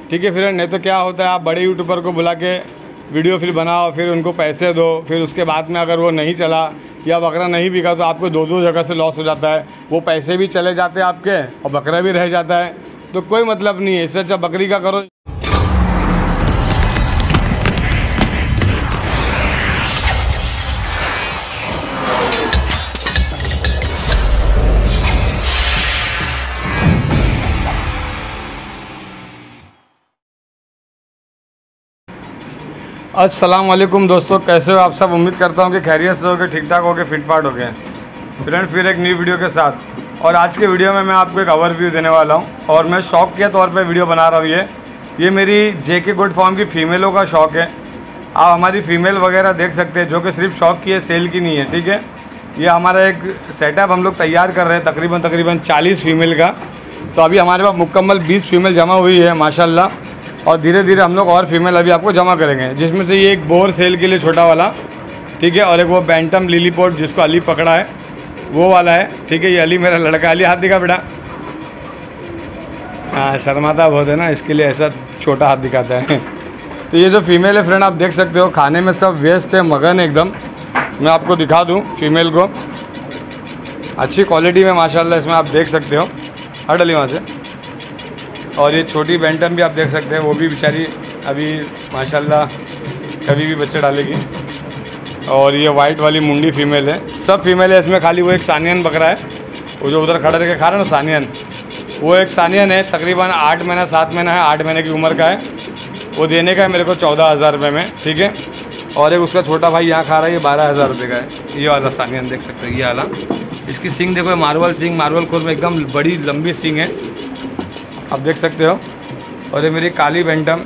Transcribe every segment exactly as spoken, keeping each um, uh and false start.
ठीक है फ्रेंड। नहीं तो क्या होता है, आप बड़े यूट्यूबर को बुला के वीडियो फिर बनाओ, फिर उनको पैसे दो, फिर उसके बाद में अगर वो नहीं चला या बकरा नहीं बिका तो आपको दो दो जगह से लॉस हो जाता है। वो पैसे भी चले जाते हैं आपके और बकरा भी रह जाता है, तो कोई मतलब नहीं है। इससे अच्छा बकरी का करो। अस्सलाम वालेकुम दोस्तों, कैसे हो आप सब। उम्मीद करता हूँ कि खैरियत से होगे, ठीक ठाक होगे, फिट फाट हो गए फ्रेंड। फिर एक नई वीडियो के साथ, और आज के वीडियो में मैं आपको एक ओवरव्यू देने वाला हूँ और मैं शौक के तौर पे वीडियो बना रहा हूँ। ये ये मेरी जेके गुड फार्म की फ़ीमेलों का शौक है। आप हमारी फ़ीमेल वगैरह देख सकते हैं, जो कि सिर्फ शौक की है, सेल की नहीं है। ठीक है, ये हमारा एक सेटअप हम लोग तैयार कर रहे हैं, तकरीबन तकरीबन चालीस फीमेल का। तो अभी हमारे पास मुकम्मल बीस फीमेल जमा हुई है माशाल्लाह, और धीरे धीरे हम लोग और फीमेल अभी आपको जमा करेंगे, जिसमें से ये एक बोर सेल के लिए छोटा वाला, ठीक है, और एक वो बैंटम लिलीपोट जिसको अली पकड़ा है वो वाला है। ठीक है, ये अली मेरा लड़का। अली हाथ दिखा बेटा। हाँ, शर्माता बहुत है ना, इसके लिए ऐसा छोटा हाथ दिखाता है। तो ये जो फीमेल है फ्रेंड, आप देख सकते हो, खाने में सब व्यस्त है, मगन एकदम। मैं आपको दिखा दूँ फीमेल को, अच्छी क्वालिटी में माशाल्लाह इसमें आप देख सकते हो। हट अली वहाँ से। और ये छोटी बैंटम भी आप देख सकते हैं, वो भी बेचारी अभी माशाल्लाह कभी भी बच्चे डालेगी। और ये वाइट वाली मुंडी फीमेल है, सब फीमेल है इसमें, खाली वो एक सानियन बकरा है, वो जो उधर खड़ा रह के खा रहा है ना सानियन, वो एक सानियन है, तकरीबन आठ महीना सात महीना है, आठ महीने की उम्र का है। वो देने का है मेरे को चौदह हज़ार रुपये में। ठीक है, और एक उसका छोटा भाई यहाँ खा रहा है, ये बारह हज़ार रुपये का है। ये वाला सानियन देख सकते हैं, ये वाला। इसकी सींग देखो, मार्बल सींग, मार्बल खोर में एकदम बड़ी लंबी सींग है, आप देख सकते हो। और ये मेरी काली बैंटम।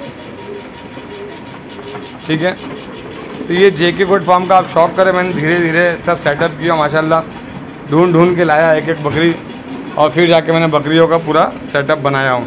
ठीक है, तो ये जेके गुड फार्म का आप शौक करें, मैंने धीरे धीरे सब सेटअप किया माशाल्लाह, ढूंढ ढूंढ के लाया एक एक बकरी, और फिर जाके मैंने बकरियों का पूरा सेटअप बनाया हूँ।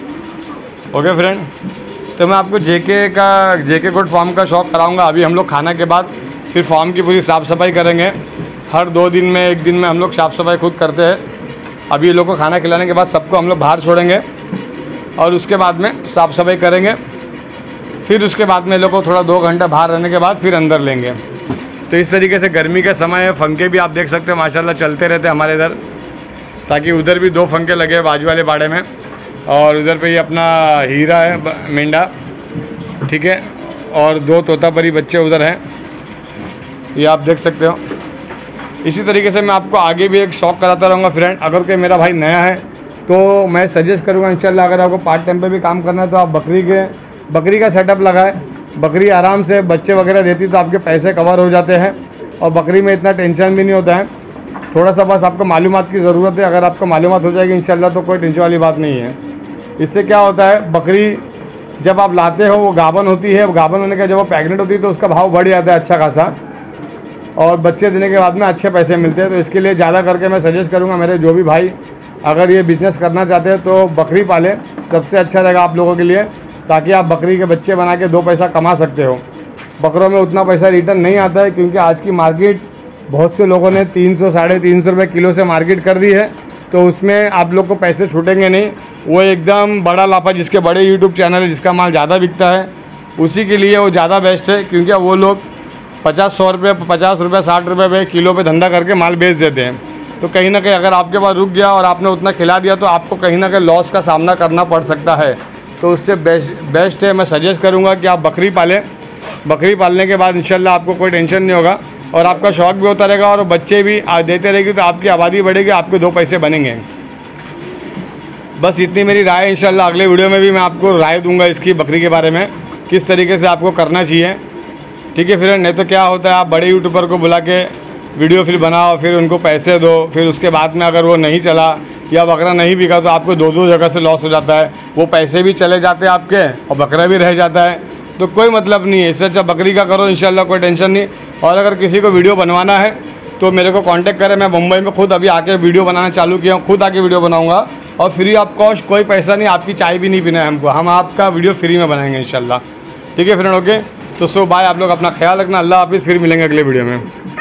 ओके फ्रेंड, तो मैं आपको जेके का जेके गुड फार्म का शौक कराऊँगा। अभी हम लोग खाना के बाद फिर फार्म की पूरी साफ़ सफाई करेंगे। हर दो दिन में एक दिन में हम लोग साफ़ सफाई खुद करते हैं। अभी ये लोग को खाना खिलाने के बाद सबको हम लोग बाहर छोड़ेंगे और उसके बाद में साफ़ सफाई करेंगे। फिर उसके बाद में लोग को थोड़ा दो घंटा बाहर रहने के बाद फिर अंदर लेंगे। तो इस तरीके से गर्मी का समय है, फंके भी आप देख सकते हो माशाल्लाह चलते रहते हैं हमारे इधर, ताकि उधर भी दो फंके लगे बाजू वाले बाड़े में, और उधर पे ये अपना हीरा है मेंढा। ठीक है, और दो तोतापरी बच्चे उधर हैं, ये आप देख सकते हो। इसी तरीके से मैं आपको आगे भी एक शौक कराता रहूँगा फ्रेंड। अगर कोई मेरा भाई नया है तो मैं सजेस्ट करूँगा इंशाल्लाह, अगर आपको पार्ट टाइम पे भी काम करना है तो आप बकरी के बकरी का सेटअप लगाए। बकरी आराम से बच्चे वगैरह देती तो आपके पैसे कवर हो जाते हैं, और बकरी में इतना टेंशन भी नहीं होता है। थोड़ा सा बस आपको मालूमात की ज़रूरत है, अगर आपको मालूमात हो जाएगी इंशाल्लाह तो कोई टेंशन वाली बात नहीं है। इससे क्या होता है, बकरी जब आप लाते हो वो गाभन होती है, गाभन होने का जब वो प्रेग्नेंट होती है तो उसका भाव बढ़ जाता है अच्छा खासा, और बच्चे देने के बाद में अच्छे पैसे मिलते हैं। तो इसके लिए ज़्यादा करके मैं सजेस्ट करूँगा, मेरे जो भी भाई अगर ये बिज़नेस करना चाहते हैं तो बकरी पालें, सबसे अच्छा रहेगा आप लोगों के लिए, ताकि आप बकरी के बच्चे बना के दो पैसा कमा सकते हो। बकरों में उतना पैसा रिटर्न नहीं आता है, क्योंकि आज की मार्केट बहुत से लोगों ने तीन सौ साढ़े तीन सौ रुपये किलो से मार्केट कर दी है, तो उसमें आप लोग को पैसे छूटेंगे नहीं। वो एकदम बड़ा लाफा, जिसके बड़े यूट्यूब चैनल है, जिसका माल ज़्यादा बिकता है, उसी के लिए वो ज़्यादा बेस्ट है, क्योंकि वो लोग पचास सौ रुपये पचास रुपये साठ रुपये पे किलो पे धंधा करके माल बेच देते हैं। तो कहीं ना कहीं अगर आपके पास रुक गया और आपने उतना खिला दिया तो आपको कहीं ना कहीं लॉस का सामना करना पड़ सकता है। तो उससे बेस्ट बेस्ट है, मैं सजेस्ट करूंगा कि आप बकरी पालें। बकरी पालने के बाद इंशाल्लाह आपको कोई टेंशन नहीं होगा, और आपका शौक भी होता रहेगा, और बच्चे भी देते रहेगी तो आपकी आबादी बढ़ेगी, आपके दो पैसे बनेंगे। बस इतनी मेरी राय है। इंशाल्लाह अगले वीडियो में भी मैं आपको राय दूँगा इसकी बकरी के बारे में, किस तरीके से आपको करना चाहिए। ठीक है फ्रेंड, नहीं तो क्या होता है, आप बड़े यूट्यूबर को बुला के वीडियो फिर बनाओ, फिर उनको पैसे दो, फिर उसके बाद में अगर वो नहीं चला या बकरा नहीं बिका तो आपको दो दो जगह से लॉस हो जाता है। वो पैसे भी चले जाते हैं आपके और बकरा भी रह जाता है, तो कोई मतलब नहीं है। इससे अच्छा बकरी का करो इंशाल्लाह, कोई टेंशन नहीं। और अगर किसी को वीडियो बनवाना है तो मेरे को कांटेक्ट करें, मैं मुंबई में खुद अभी आके वीडियो बनाना चालू किया हूँ, खुद आके वीडियो बनाऊँगा, और फ्री ऑफ कॉस्ट, कोई पैसा नहीं, आपकी चाय भी नहीं पीना है हमको, हम आपका वीडियो फ्री में बनाएंगे इंशाल्लाह। ठीक है फ्रेंड, ओके। तो सो बाय, आप लोग अपना ख्याल रखना, अल्लाह हाफिज़, फिर मिलेंगे अगले वीडियो में।